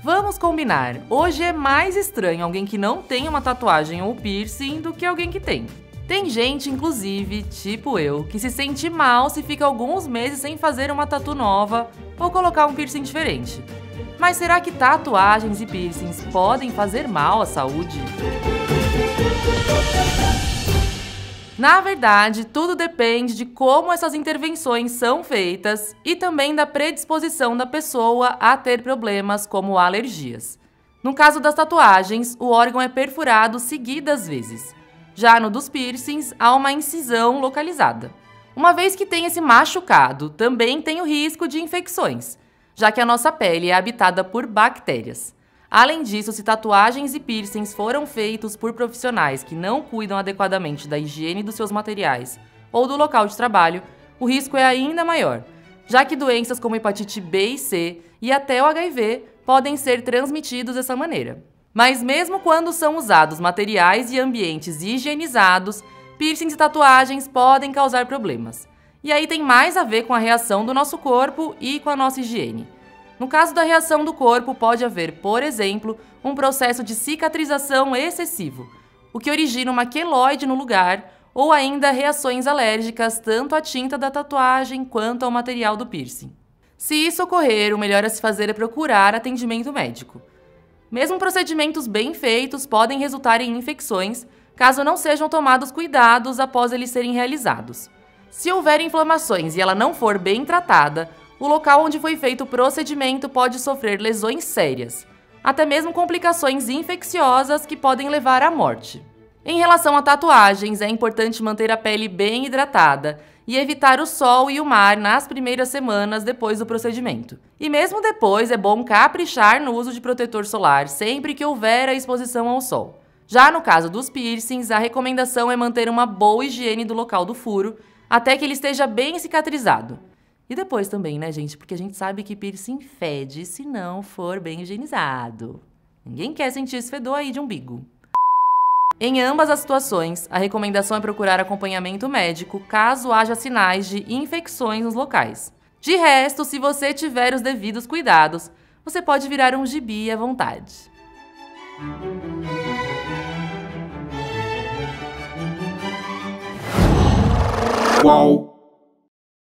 Vamos combinar, hoje é mais estranho alguém que não tem uma tatuagem ou piercing do que alguém que tem. Tem gente, inclusive, tipo eu, que se sente mal se fica alguns meses sem fazer uma tatu nova ou colocar um piercing diferente. Mas será que tatuagens e piercings podem fazer mal à saúde? Na verdade, tudo depende de como essas intervenções são feitas e também da predisposição da pessoa a ter problemas como alergias. No caso das tatuagens, o órgão é perfurado seguidas vezes. Já no dos piercings, há uma incisão localizada. Uma vez que tem esse machucado, também tem o risco de infecções, já que a nossa pele é habitada por bactérias. Além disso, se tatuagens e piercings foram feitos por profissionais que não cuidam adequadamente da higiene dos seus materiais ou do local de trabalho, o risco é ainda maior, já que doenças como hepatite B e C e até o HIV podem ser transmitidos dessa maneira. Mas mesmo quando são usados materiais e ambientes higienizados, piercings e tatuagens podem causar problemas. E aí tem mais a ver com a reação do nosso corpo e com a nossa higiene. No caso da reação do corpo, pode haver, por exemplo, um processo de cicatrização excessivo, o que origina uma queloide no lugar, ou ainda reações alérgicas tanto à tinta da tatuagem quanto ao material do piercing. Se isso ocorrer, o melhor a se fazer é procurar atendimento médico. Mesmo procedimentos bem feitos podem resultar em infecções, caso não sejam tomados cuidados após eles serem realizados. Se houver inflamações e ela não for bem tratada, o local onde foi feito o procedimento pode sofrer lesões sérias, até mesmo complicações infecciosas que podem levar à morte. Em relação a tatuagens, é importante manter a pele bem hidratada e evitar o sol e o mar nas primeiras semanas depois do procedimento. E mesmo depois, é bom caprichar no uso de protetor solar sempre que houver a exposição ao sol. Já no caso dos piercings, a recomendação é manter uma boa higiene do local do furo até que ele esteja bem cicatrizado. E depois também, né, gente? Porque a gente sabe que piercing fede se não for bem higienizado. Ninguém quer sentir esse fedor aí de umbigo. Em ambas as situações, a recomendação é procurar acompanhamento médico caso haja sinais de infecções nos locais. De resto, se você tiver os devidos cuidados, você pode virar um gibi à vontade. Qual?